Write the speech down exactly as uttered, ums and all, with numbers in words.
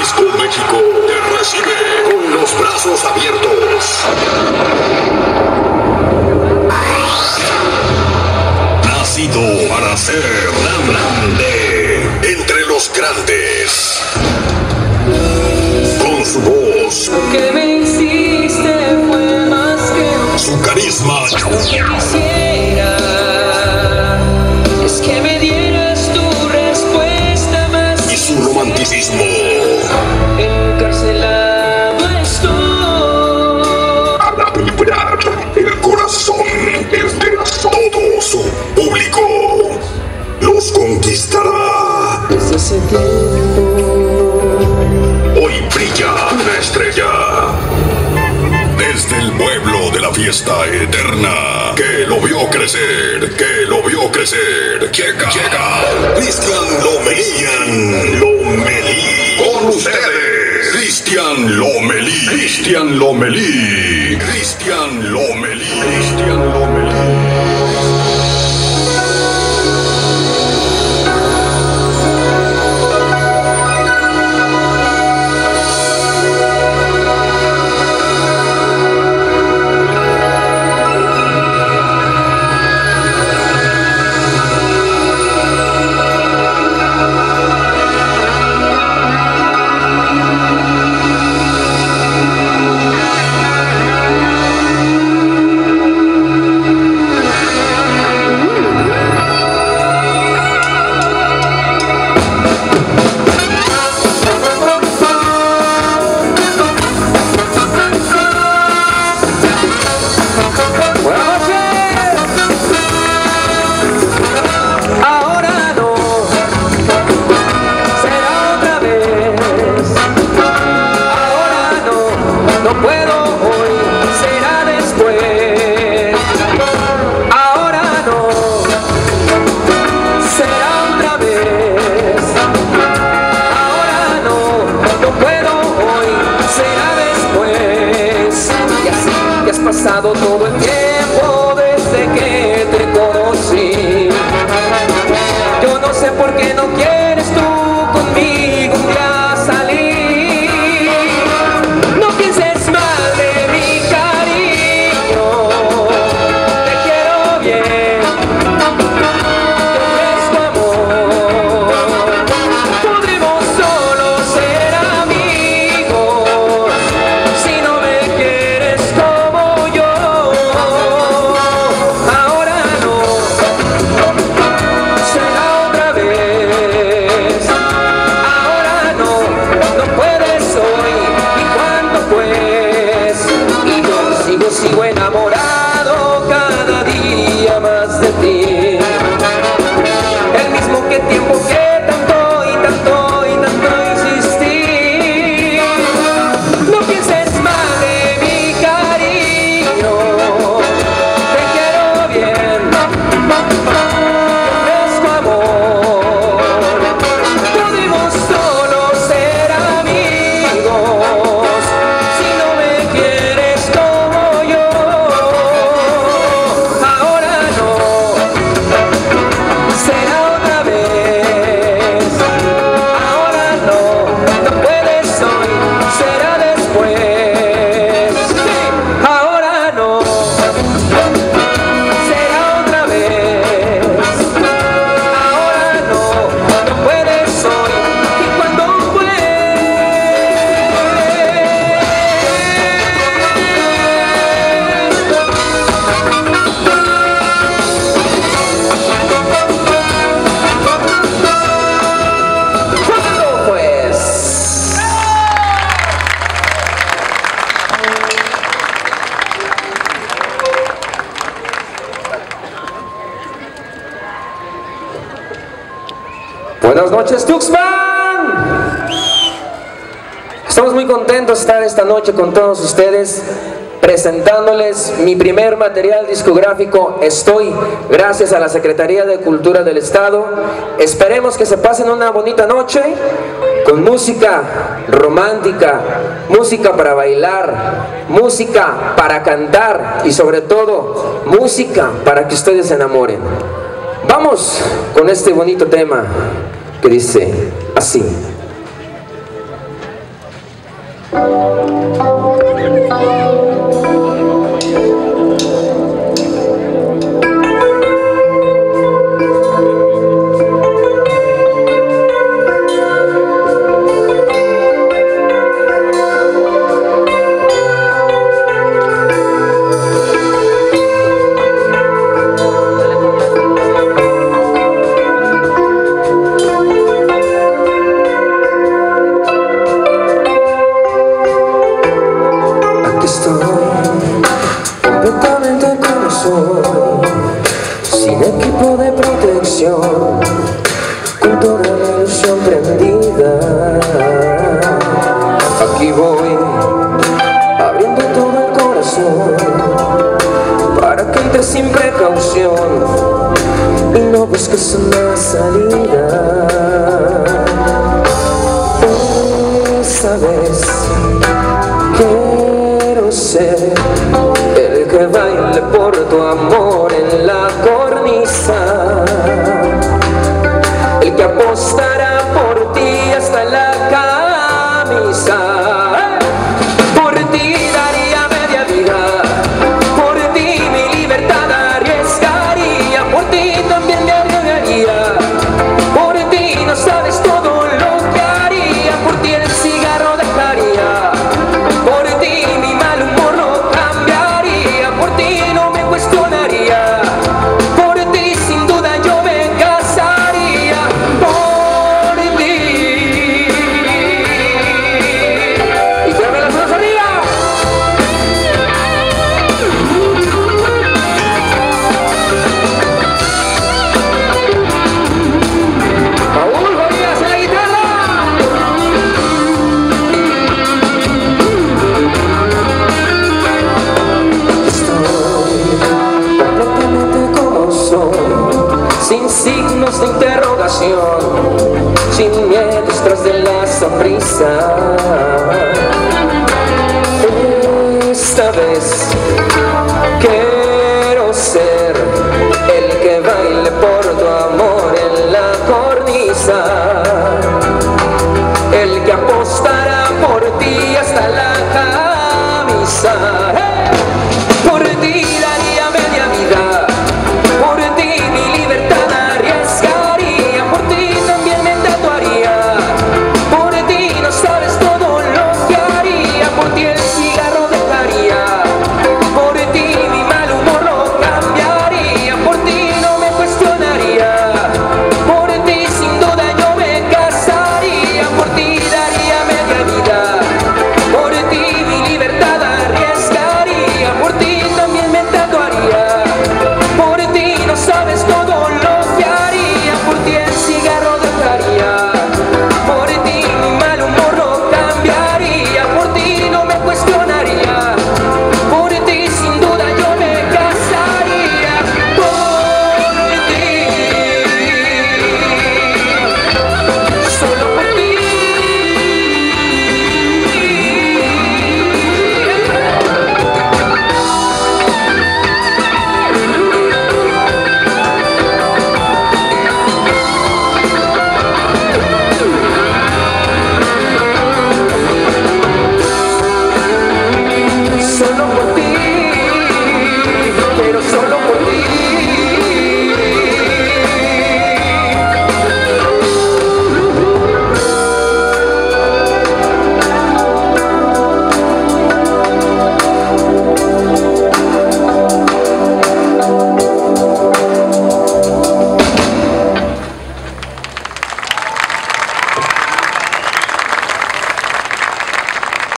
Jalisco, México, te recibe con los brazos abiertos. Nacido para ser tan grande entre los grandes. Con su voz, Lo que me hiciste fue más que su carisma, lo que quisiera. Es que me dieras tu respuesta más y su romanticismo. encarcelado estoy. A la vibrar, el corazón es de todo su público. Los conquistará. Desde ese tiempo Hoy brilla una estrella. Desde el pueblo de la fiesta eterna. Que lo vio crecer, que lo vio crecer. Llega, llega. Cristian Lomelí. Lomelí. Con ustedes. Cristian Lomelí. Cristian Lomelí. Cristian Lomelí. Cristian Lomelí. pasado todo el tiempo desde que te conocí. Yo no sé por qué no quieres tú conmigo un día salir. No pienses mal de mi cariño, te quiero bien, te ofrezco amor. Podremos solo ser amigos si no me quieres como yo. Ahora no, será otra vez. Ahora no, no puedes hoy. ¿Y cuándo pues? Y yo sigo, sigo enamorado cada día más de ti. El mismo que tiempo que tanto y tanto y tanto insistí. No pienses mal de mi cariño, te quiero bien, te ofrezco amor. Podemos solo ser amigos si no me quieres como yo. Ahora no, será otra vez. Ahora no, no puedes hoy, será después. Sí, ahora no, será otra vez. Ahora no, no puedes hoy. ¿Y cuándo pues? ¿Cuándo pues? Buenas noches, Tuxpan. Estamos muy contentos de estar esta noche con todos ustedes, presentándoles mi primer material discográfico, Estoy, gracias a la Secretaría de Cultura del Estado. Esperemos que se pasen una bonita noche con música romántica, música para bailar, música para cantar y sobre todo música para que ustedes se enamoren. Vamos con este bonito tema que dice así. Completamente como soy, sin equipo de protección, con toda la ilusión prendida. Aquí voy, abriendo todo el corazón, para que entres sin precaución y no busques una salida. Esta vez quiero ser el que baile por tu amor en la cornisa, el que apostará por ti hasta la camisa. Por ti daría media vida, por ti mi libertad arriesgaría, por ti también me arriesgaría, por ti no sabes todo lo que haría, por ti el cigarro dejaría, por ti mi mal humor no cambiaría, por ti no me cuestionaría, por ti sin duda yo me casaría, por ti. Y tráeme las manos arriba. Paul Rodríguez en la guitarra. Completamente como soy, sin signos de interrogación, sin miedos tras de la sonrisa. Esta vez quiero ser el que baile por tu amor en la cornisa,